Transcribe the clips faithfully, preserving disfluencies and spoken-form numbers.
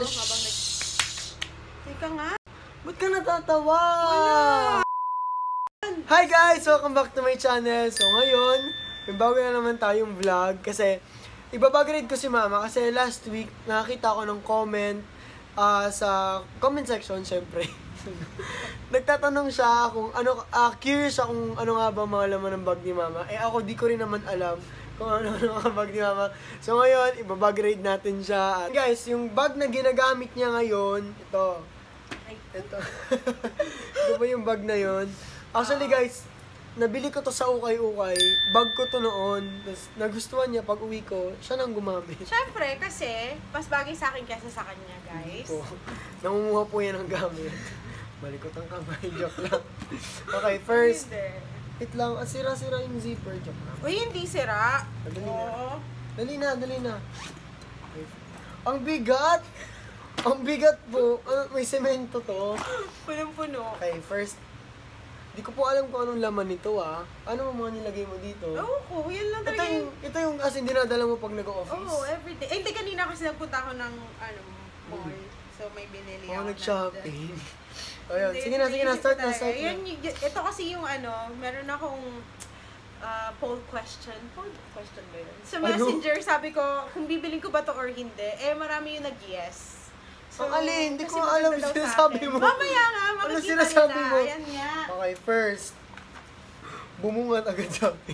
habang nag... Teka nga. Ba't ka natatawa? Wala. Hi guys! Welcome back to my channel. So ngayon, may bago na naman tayong vlog kasi ibabagrade ko si Mama kasi last week nakakita ko ng comment uh, sa comment section syempre. Nagtatanong siya kung ano, uh, curious siya kung ano nga ba mga laman ng bag ni Mama. Eh ako di ko rin naman alam kung ano ano mga bag ni Mama. So ngayon, ibabagrade natin siya. At guys, yung bag na ginagamit niya ngayon, ito. Ito. Ito ba yung bag na yon? Actually guys, nabili ko to sa ukay-ukay. Bag ko to noon. Tapos nagustuhan niya pag uwi ko, siya nang gumamit. Syempre, kasi mas bagay sa akin kaysa sa kanya, guys. Po. Namumuha po yan ng gamit. Malikot ang kamay, joke lang. Okay, first. Wait lang, ah, sira-sira yung zipper, joke lang. Uy, hindi sira. Dali Oo. na. Dali na, dali na. Okay. Ang bigat! Ang bigat po. Uh, may semento to. Punong-puno. Okay, first. Di ko po alam kung anong laman nito ah. Ano mo mga nilagay mo dito? Oo ko, yan lang Ito talaga. yung, ito yung as in dinadala mo pag nag-office? Oo, oh, everyday. Eh, hindi kanina kasi nagpunta ako ng, ano, mall. So, may binili Oo, ako. nag-shopping. Ayun, sige na, sige na. Start na, start na. Yun, ito kasi yung ano, meron akong uh, poll question. Poll question ba yun? Sa Messenger, sabi ko, kung bibiling ko ba to or hindi, eh marami yung nag-yes. So, ang alin, hindi ko maganda alam daw yung sa sinasabi akin. mo. Mamaya nga, Ano makikita sinasabi nila. mo? Ayan nga. Okay, first. Bumungat agad sa akin.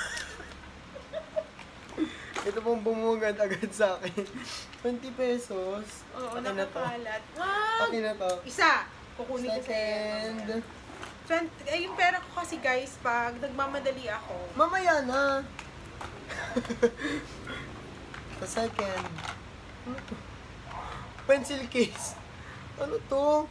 Ito pong bumungat agad sa akin. twenty pesos. Oo, Akin na to. nakakalat. Wow! Akin na to. Isa. Kukunin ko sa Second. twenty, eh, yung pera ko kasi guys, pag nagmamadali ako. Mamaya na. Sa second. Ano to? Pencil case. Ano to?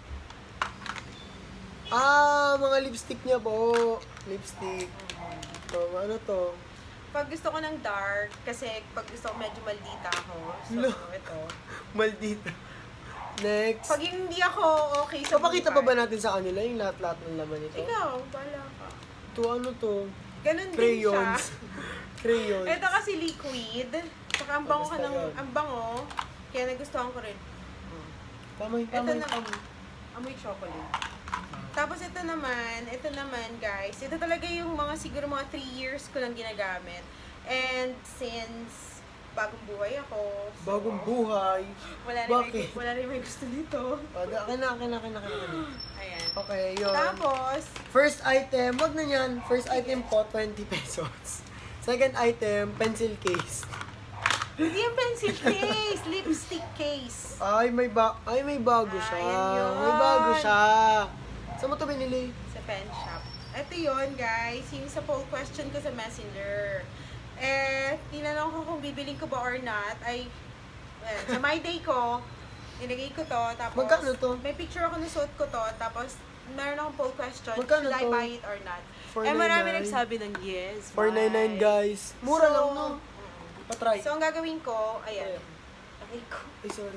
Ah, mga lipstick niya po. Lipstick. So, ano to? Pag gusto ko ng dark, kasi pag gusto ko medyo maldita ako. So, No. ito. Maldita. Next. Pag hindi ako okay sa Papakita pa buhay- ba natin sa kanila yung lahat-lahat ng laman nito? Ikaw, bala ka. Ito, ano to? Ganun din siya. Crayons. Crayons. Ito kasi liquid. Saka ang bango ka Basta ng, yun. ang bango. Kaya nagustuhan ko rin. Tama yung Ito tama yung naman, amoy chocolate. Tapos ito naman, ito naman guys, ito talaga yung mga siguro mga three years ko lang ginagamit. And since bagong buhay ako, so, Bagong buhay. wala rin Bakit? may, wala rin may gusto dito. Akin na, akin na, akin na, akin na. Ayan. Okay, yun. Tapos, First item, wag na yan. First item po, twenty pesos. Second item, pencil case. hindi yung pencil case, lipstick case. Ay, may ba ay may bago Ah, siya. yan yun. May bago siya. Saan mo ito binili? Sa pen shop. Ito yun guys, yung sa poll question ko sa Messenger. Eh, tinanong ko kung bibiling ko ba or not, ay, well, sa my day ko, nilagay ko to, tapos, Magkano to? may picture ako na suot ko to, tapos, meron akong poll question, Magkano should I to? buy it or not? four Eh, marami ninety-nine. nagsabi ng yes, four ninety-nine guys. Mura So, lang, no? Patry. So, ang gagawin ko, ayan, Ayan. okay ko. Ay, sorry.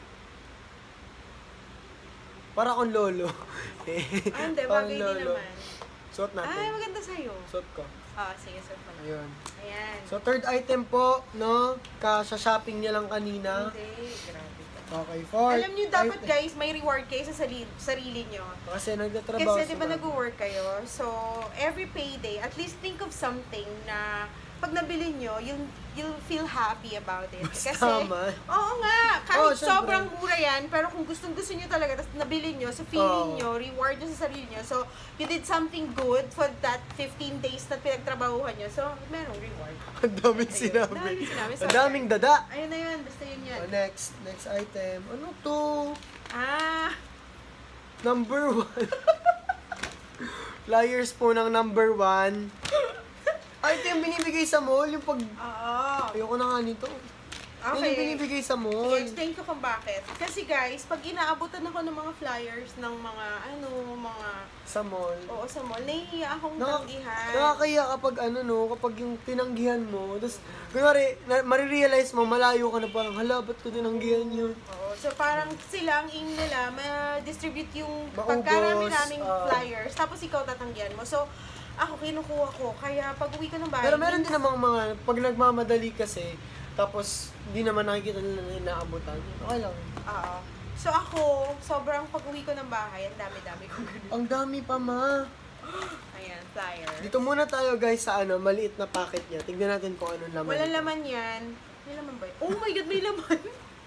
Para akong lolo. Ah, hindi, Parang bagay din lolo. naman. Suot natin. Ay, maganda sa'yo. Suot ko. Ah, sige, suot mo na. Ayun. Ayan. So, third item po, no? Ka-shopping niya lang kanina. Hindi, grabe ka. Okay, fourth. Alam niyo, dapat item. guys, may reward kayo sa sarili, sarili niyo. Kasi nagtatrabaho Kasi di ba sila. nag-work kayo? So, every payday, at least think of something na pag nabili nyo, you'll, you'll feel happy about it. Basta Kasi, man. oo nga, kahit Oo, syempre. sobrang mura yan, pero kung gustong gusto nyo talaga, tapos nabili nyo, sa feeling Oo. nyo, reward nyo sa sarili nyo. So, you did something good for that fifteen days na pinagtrabahuhan nyo. So, merong reward. Ang daming Ayun. sinabi. Ang daming sinabi, Ang sorry. daming dada. Ayun na yun, basta yun yan. Oh, next, next item. Ano to? Ah, Number one. Flyers po ng number one. Ay, ito yung binibigay sa mall. Yung pag... oo. Ayoko na nga nito. Yun yung binibigay sa mall. I-explain ko kung bakit. Kasi guys, pag inaabutan ako ng mga flyers ng mga, ano, mga, Sa mall. oo, sa mall, nahihiya akong Nakak- tanggihan. Nakakaya kapag ano no, kapag yung tinanggihan mo, tapos, kunwari, na- marirealize mo, malayo ka na parang, hala, ba't ko tinanggihan yun? Oo, so parang sila, ang aim nila, ma-distribute yung Maubos, pagkarami naming ah. flyers, tapos ikaw tatanggihan mo. So, ako kinukuha ko, kaya pag uwi ko ng bahay, Pero meron din minsan- namang mga, pag nagmamadali kasi, tapos, hindi naman nakikita nila na inaabutan. Okay lang. Oo. So ako, sobrang pag-uwi ko ng bahay, ang dami-dami kong ganun. Ang dami pa, ma. Ayan, flyer. Dito muna tayo, guys, sa ano, maliit na packet niya. Tignan natin kung anong laman. Walang ito. laman yan. May laman ba yun? Oh my God, may laman!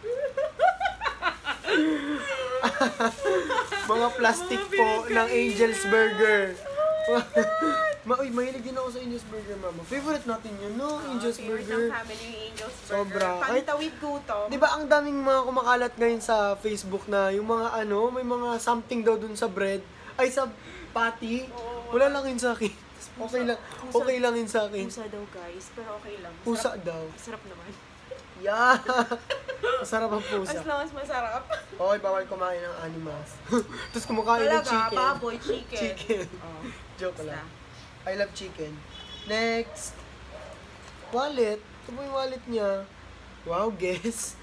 Mga plastic Mga po pinagkainan. ng Angel's Burger. Ma, uy, mahilig din ako sa Angel's Burger, mama. Favorite natin yun, no? Angel's Oh, favorite Burger. ng family yung Angel's Burger. Sobra. Kahit- Pantawid gutom. Di ba ang daming mga kumakalat ngayon sa Facebook na yung mga ano, may mga something daw dun sa bread, ay sa patty. Oo. Wala lang yun sa akin. Okay lang, Pusa. okay lang yun sa akin. Pusa daw guys, pero okay lang. Pusa Masarap- daw. Masarap naman. Yeah! Masarap ang pusa. As long as masarap. Okay, bawal kumain ng animals. Tapos kumakain ng Talaga, chicken. baboy, chicken. Chicken. Oh. Joke Basta. lang. I love chicken. Next. Wallet. Ito po yung wallet niya. Wow, guess.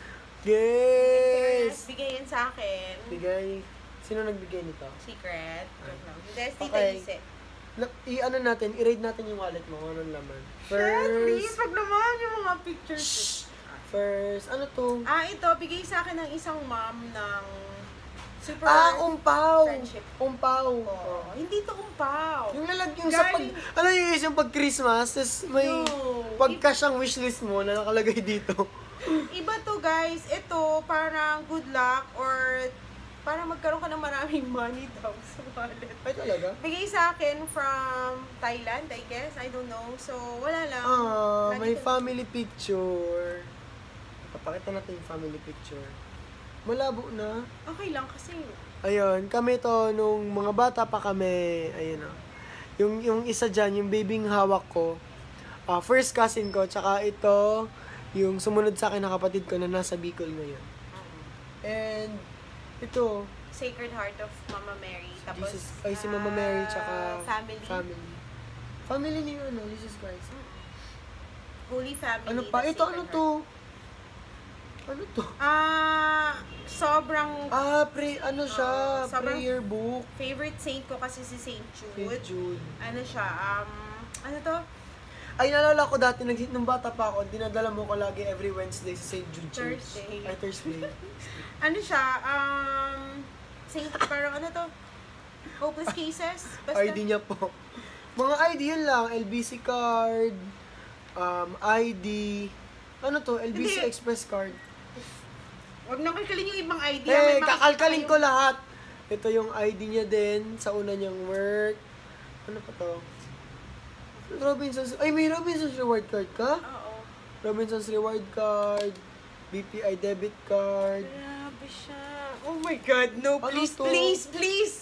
Guess! Bigay yan sa akin. Bigay. Sino nagbigay nito? Secret. Joke lang. Hindi, Tita Okay. Ise. Na- I-ano natin, i-raid natin yung wallet mo kung anong laman. Shit, please, First, wag naman yung mga pictures. first, ano to? Ah, ito, bigay sa akin ng isang mom ng super Ah, umpaw! friendship. Umpaw. Oh, hindi to umpaw. Yung lalag yung sa pag, Galing- ano yung yung pag Christmas, tapos may No. pagka siyang wishlist mo na nakalagay dito. Iba to guys, ito parang good luck or para magkaroon ka ng maraming money daw sa wallet. Ay talaga? Bigay sa akin from Thailand, I guess. I don't know. So, wala lang. Ah, Lagi may ko- family picture. Papakita natin yung family picture. Malabo na. Okay lang kasi. Ayun, kami to nung mga bata pa kami. Ayun o. Yung, yung isa dyan, yung babying hawak ko. ah first cousin ko, tsaka ito, yung sumunod sa akin na kapatid ko na nasa Bicol ngayon. And, ito, Sacred Heart of Mama Mary. Tapos, Jesus, ay si Mama Mary, tsaka ah, family. family. Family ni ano, Jesus Christ. Holy Family. Ano pa? the Ito, Sacred ano Heart. to? Ano to? Ah, sobrang Ah, pray, ano siya, Ah, sobrang- prayer book. favorite saint ko kasi si Saint Saint Jude. Jude. Ano siya, um, ano to? Ay, naalala ko dati, nag nung bata pa ako, dinadala mo ko lagi every Wednesday sa Saint Jude Church. Thursday. Ay, Thursday. Ano siya, um, Saint, parang ano to? Hopeless Cases? Basta. I D niya po. Mga I D yun lang, L B C card, um, I D, ano to, L B C Hindi. Express card. Huwag nang kalkalin yung ibang I D. ah, Eh, may makikita kakalkalin kayo. ko lahat. Ito yung I D niya din, sa una niyang work. Ano pa to? Robinson's, ay may Robinson's reward card ka? Oo. Robinson's reward card, B P I debit card. Grabe siya. Oh my God, no, Ano please, to? please, please.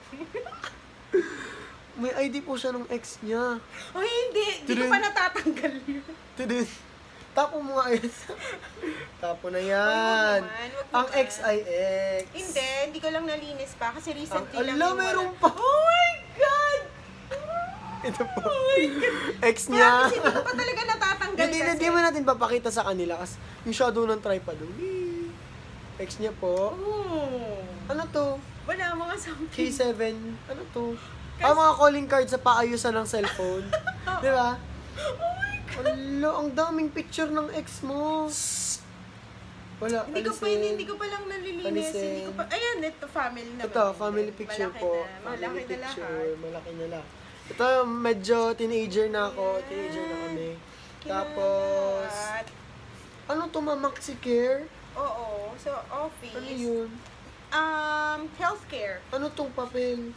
May I D po siya ng ex niya. Oh, hindi. Hindi ko Tudun. pa natatanggal yun. Tudun. Tapo mo nga yun. Tapo na Ay, yan. wag naman, wag Ang naman. X ay X. Hindi, hindi ko lang nalinis pa kasi recently Ang- lang ala, yung meron wala- pa. Oh my God! Ito po. Oh my God! X niya. Promise, hindi ko pa talaga natatanggal Hindi, kasi. hindi mo natin papakita sa kanila kasi yung shadow ng tripod. Wee. X niya po. Oh. Ano to? Wala, mga something. K seven. Ano to? Ah, mga calling card sa paayusan ng cellphone. Di ba? Oh my God! Ala, ang daming picture ng ex mo. Wala, Hindi ko pa, alisin. hindi ko pa lang nalilinis. Alisin. Hindi ko pa, ayan, ito family naman. Ito, family picture Malaki po. Na, malaki Family na picture. lahat. Malaki na lahat. Ito, medyo teenager na ako. Teenager na kami. Tapos, At, ano to, Maxi Care? oo, so office. Ano yun? Um, healthcare. Ano tong papel?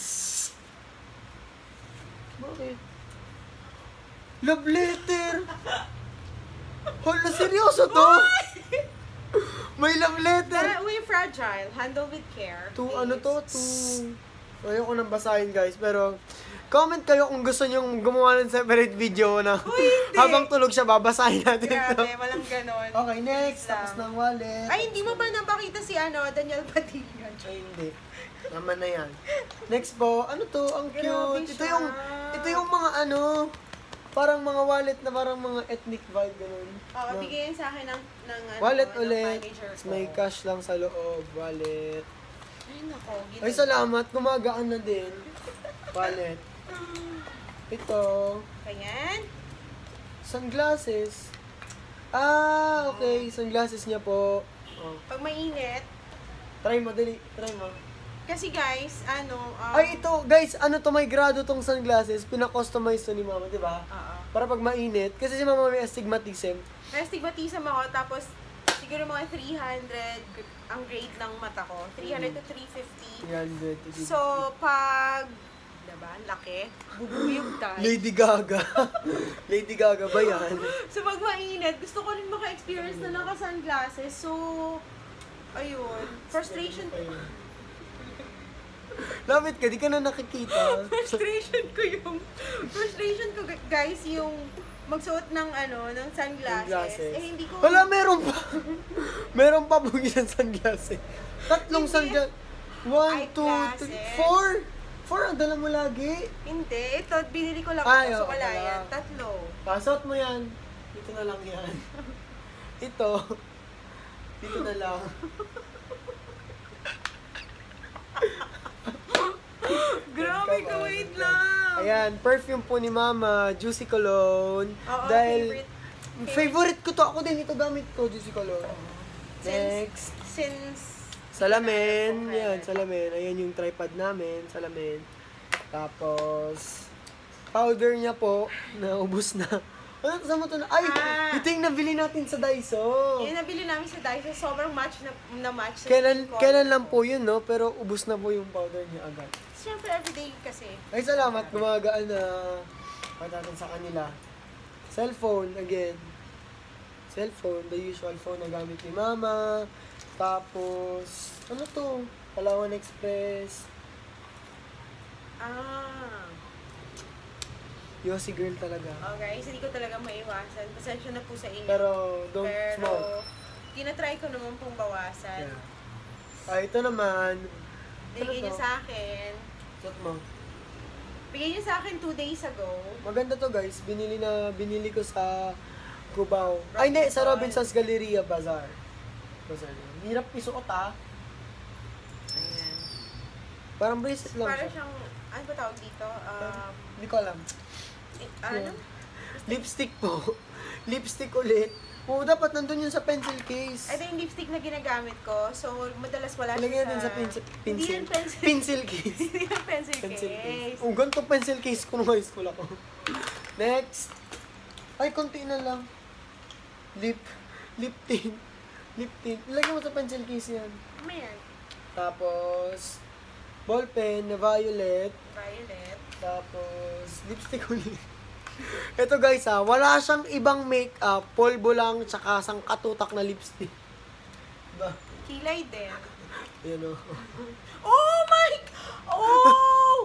Bakit? Love letter! Hala, seryoso to? May love letter! Pero we fragile, handle with care. To, please. ano to? To... Ayoko nang basahin, guys. Pero, comment kayo kung gusto nyong gumawa ng separate video na Uy, hindi. habang tulog siya, babasahin natin to. Grabe, walang ganon. Okay, next. Please Tapos lang. ng wallet. Ay, hindi mo ba napakita si ano, Daniel Padilla? Ay, hindi. Naman na yan. Next po, ano to? Ang Grabe cute. Ito siya. yung, ito yung mga ano, parang mga wallet na parang mga ethnic vibe, ganun. Oo, Na- bigyan sa akin ng, ng ano, Wallet ng ulit. manager Tapos ko. may cash lang sa loob. Wallet. Ay, nako. Ay, ginagawa. salamat. Gumagaan na din. Wallet. Ito. Ayan. Sunglasses. Ah, okay. Sunglasses niya po. Oh. Pag mainit, Try mo, dali. Try mo. Kasi guys, ano... Um, Ay, ito, guys, ano to, may grado tong sunglasses. Pina-customize to ni mama, di ba? Oo. Para pag mainit. Kasi si mama may astigmatism. May astigmatism ako, tapos siguro mga three hundred ang grade ng mata ko. three hundred to three fifty. three hundred. So, pag... Diba? Laki. Bubuyog tayo. Lady Gaga. Lady Gaga ba yan? So, pag mainit, gusto ko rin maka-experience na naka-sunglasses. So, ayun. Frustration ko. Lapit ka, di ka na nakikita. Frustration ko yung... Frustration ko, guys, yung magsuot ng ano, ng sunglasses. Sunglasses. Eh, hindi ko... Wala, meron pa. Meron pa po isang sunglasses. Tatlong sunglasses. One, two, three, four. Four ang dala mo lagi. Hindi. Ito, binili ko lang Ay, ito. So, oo, wala wala. yan. Tatlo. Pasot mo yan. Dito na lang yan. Ito. Dito na lang. Grabe ka, wait lang. Ayan, perfume po ni Mama, Juicy Cologne. Oo, dahil favorite. favorite ko to. Ako din, ito gamit ko, Juicy Cologne. Since, Next. since, Salamin. Okay. Yan, salamin. Ayan yung tripod namin, salamin. Tapos, powder niya po, naubos na. Ano, kasama to na? Ay, Ah. ito yung nabili natin sa Daiso. yun nabili namin sa Daiso, sobrang match na, na match. sa Kailan, skin color kailan lang ko. po yun, no? Pero ubos na po yung powder niya agad. Siyempre, everyday kasi. Ay, salamat. Gumagaan na patatin sa kanila. Cellphone, again. Cellphone, the usual phone na gamit ni Mama. Tapos, ano to? Palawan Express. Ah. Yossi girl talaga. Oh guys, hindi ko talaga maiwasan. Pasensya na po sa inyo. Pero, don't Pero, smoke. tinatry ko naman pong bawasan. Yeah. Ah, ito naman. Bigay Ano niyo to? sa akin. Shot mo. Bigay niyo sa akin two days ago. Maganda to guys. Binili na, binili ko sa Cubao. Ay, hindi. Sa Robinson's Galleria Bazaar. Bazaar. Hirap isuot ah. Ayan. Parang bracelet lang Para siya. siyang, ano ba tawag dito? Um, Hindi ko alam. eh, ano? Lipstick po. Lipstick ulit. Oo, dapat nandun yun sa pencil case. Ito yung lipstick na ginagamit ko. So, madalas wala Ilagay siya natin sa... sa pencil. Hindi Pencil. yan pencil. Pencil case. Hindi yan pencil, Pencil case. case. Oh, ganito pencil case ko nung high school ako. Next. Ay, konti na lang. Lip. Lip tint. Lip tint. Ilagay mo sa pencil case yan. Ano yan? Tapos, ballpen na violet. Violet. Tapos, lipstick ulit. Ito guys ha, wala siyang ibang makeup. Polvo lang, tsaka sang katutak na lipstick. Diba? Kilay din. Ayan o. Oh my... Oh!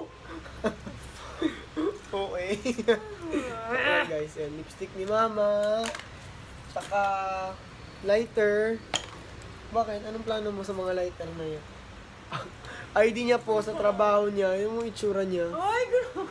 Okay. Ayan guys, yan. Lipstick ni Mama. Tsaka, lighter. Bakit? Anong plano mo sa mga lighter na yan? I D niya po sa trabaho niya. Yung itsura niya. Ay, gano'n.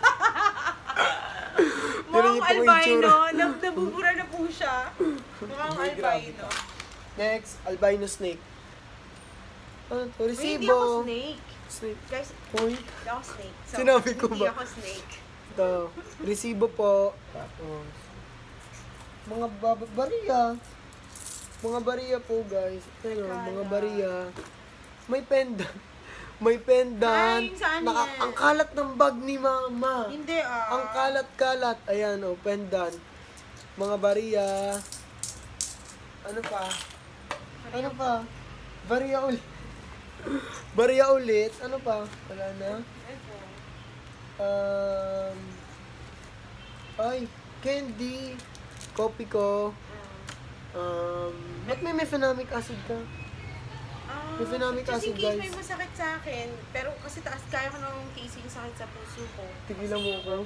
Pero Mukhang yung pong albino. itsura. Nab- Nabubura na po siya. Mukhang May grabe albino. ka. Next, albino snake. Ano to? Wait, hindi Resibo. ako snake. Snake. Guys, Uy. hindi ako snake. So, Sinabi ko hindi ba? ako snake. Ito. Resibo po. Tapos, mga bab- bariya. Mga bariya po, guys. Ito, Kala. mga bariya. May pendant. May pendant. Ay, saan Naka- yan? ang kalat ng bag ni Mama. Hindi ah. Ang kalat-kalat. Ayan, oh, pendant. Mga bariya. Ano pa? Ano pa? Bariya ulit. Bariya ulit. Ano pa? Wala na. Ito. Um, ay, candy. Coffee ko. Um, ba't may mefenamic acid ka? Ah, Mefenamic just acid, in case guys. may masakit sa akin, pero kasi taas kaya ko nang tiisin sakit sa puso ko. Tigilan mo ako.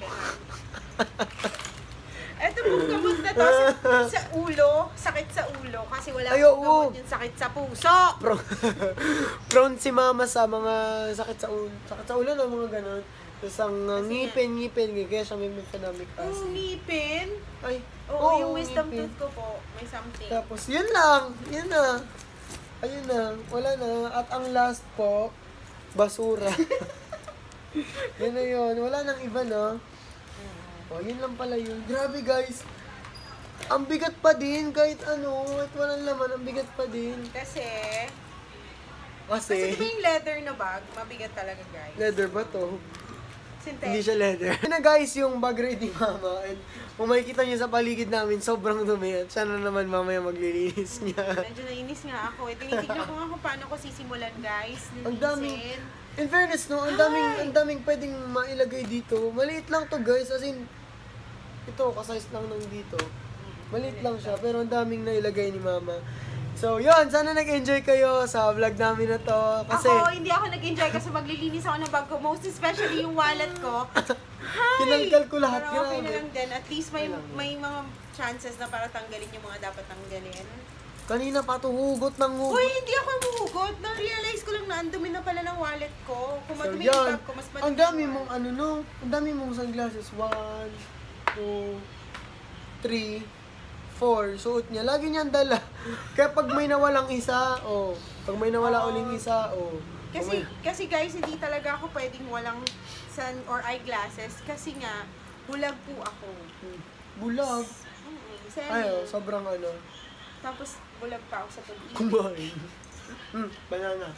Ito pong gamot na to sa, sa ulo, sakit sa ulo, kasi wala Ay, pong oo. gamot yung sakit sa puso. Prone, prone si Mama sa mga sakit sa ulo. Sakit sa ulo na mga ganun. Tapos ang uh, Kasi ngipin, ngipin. Kaya siya may mefenamic Yung acid. ngipin, Ay, oo, yung wisdom ngipin. tooth ko po, may something. Tapos, yun lang. Yun na. Ayun na. Wala na. At ang last po, basura. Yun na yun. Wala nang iba na. O, yun lang pala yun. Grabe guys. Ang bigat pa din kahit ano. Kahit walang laman, ang bigat pa din. Kasi, Kasi, Kasi diba yung leather na bag, mabigat talaga guys. leather ba to? Synthetic. Hindi siya leather. Yun na guys, yung bag ready ni Mama. And kung makikita niyo sa paligid namin, sobrang dumi. At siya na naman mamaya maglilinis niya. Medyo nainis nga ako. Eh, tinitignan ko nga kung paano ko sisimulan guys. Ang daming, Linisin. in fairness no, ang daming, ang daming pwedeng mailagay dito. Maliit lang to guys, as in, ito, kasize lang ng dito. Maliit lang siya, pero ang daming nailagay ni Mama. So, yun, sana nag-enjoy kayo sa vlog namin na to. Kasi, Ako, hindi ako nag-enjoy kasi maglilinis ako ng bag ko. Most especially yung wallet ko. Hi! kinalkal ko lahat. Pero okay na grabe. lang din. At least may, Okay lang. may mga chances na para tanggalin yung mga dapat tanggalin. Kanina pa to, hugot ng hugot. Uy, hindi ako mahugot. Na-realize ko lang na ang dumi na pala ng wallet ko. Kung So, madumi yung yan. bag ko, mas madumi Ang dami yung mong wallet. ano no, ang dami mong sunglasses. One, two, three, four. Suot niya. Lagi niyang dala. Kaya pag may nawalang isa, oh. Pag may nawala Oo. uling isa, oh. Kasi, Pag kasi guys, hindi talaga ako pwedeng walang sun or eyeglasses kasi nga, bulag po ako. may- Bulag. Mm, semi. Ay, oh, sobrang ano. Tapos, bulag pa ako sa pag-ibig. Kumain. Hmm, banana.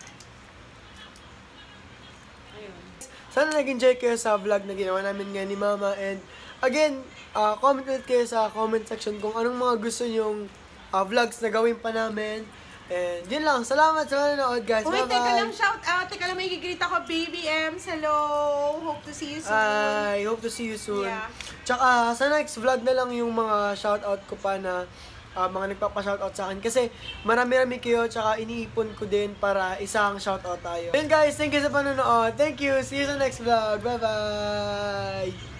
Ayun. Sana nag-enjoy kayo sa vlog na ginawa namin nga ni Mama. And again, uh, comment ulit kayo sa comment section kung anong mga gusto nyong uh, vlogs na gawin pa namin. And yun lang. Salamat sa manonood guys. Uy, Bye-bye. teka lang, shout out. Teka lang, may gigreet ako. Baby Ems, hello. Hope to see you soon. I hope to see you soon. Yeah. Tsaka sa next vlog na lang yung mga shoutout ko pa na uh, mga nagpapa-shoutout sa akin. Kasi marami-rami kayo, tsaka iniipon ko din para isang shoutout tayo. Yun guys, thank you sa panonood. Thank you. See you sa next vlog. Bye-bye.